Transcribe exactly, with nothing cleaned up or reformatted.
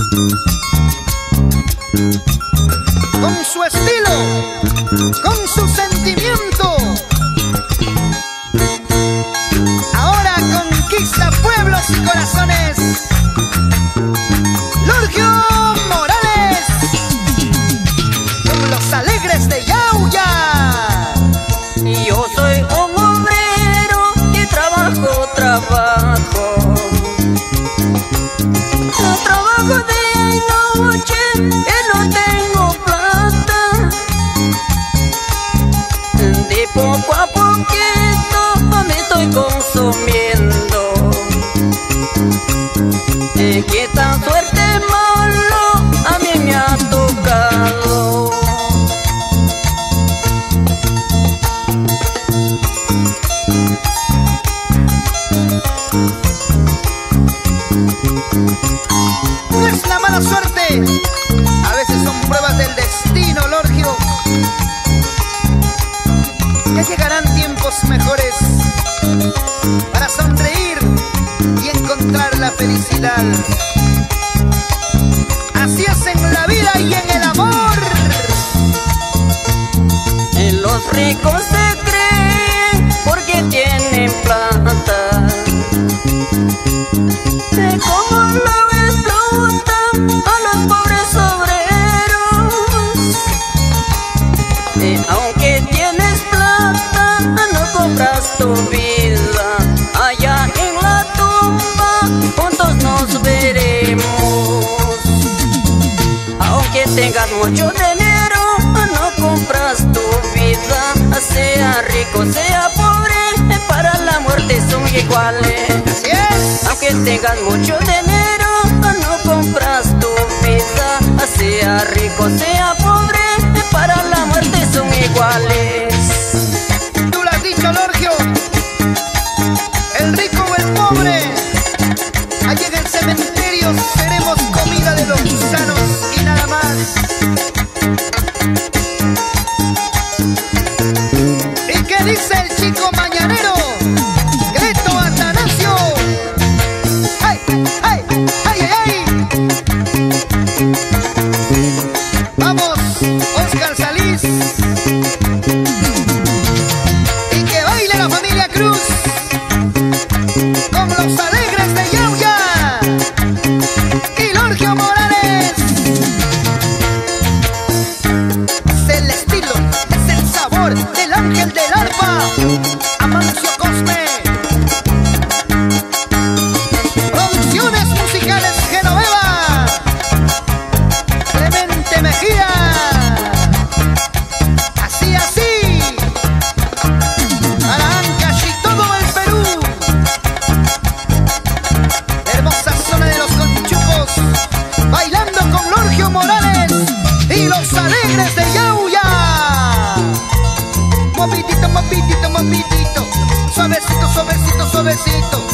con su estilo, con su sentimiento. Ahora conquista pueblos y corazones. Lorgio Morales, con los alegres de Yauya. Y yo soy un obrero y trabajo, trabajo. Trabajo día y noche y no tengo plata. De poco a poquito me estoy consumiendo. Eh, que tan suerte malo a mí me ha tocado. No es la mala suerte, a veces son pruebas del destino, Lorgio. Ya llegarán tiempos mejores para sonreír y encontrar la felicidad. Así es en la vida y en el amor. En los ricos se creen porque tienen plata. De cómo lo explotan a los pobres obreros. Eh, aunque tienes plata, no compras tu vida. Allá en la tumba juntos nos veremos. Aunque tengas mucho dinero, no compras tu vida. Sea rico, sea pobre, para la muerte son iguales. Así es. Aunque tengas mucho dinero, no compras tu vida. Sea rico, sea pobre, para la muerte son iguales. Tú lo has dicho, Lorgio. El rico o el pobre, allí en el cementerio seremos comida de los gusanos y nada más. ¿Y qué dice el chico mañanero? Grito Atanasio. ¡Ay, ay, ay, ay, ay! Vamos, Oscar Salís. Y que baile la familia Cruz con los alegres de Yauya y Lorgio Morales. Es el estilo, es el sabor del ángel del arpa, Amancio Cosme. Producciones musicales Genoveva, Clemente Mejía. Así, así, para Ancash y todo el Perú. Hermosa zona de los Conchucos, bailando con Lorgio Morales y los alegres de Yauya. Movidito, movidito, movidito, suavecito, suavecito, suavecito.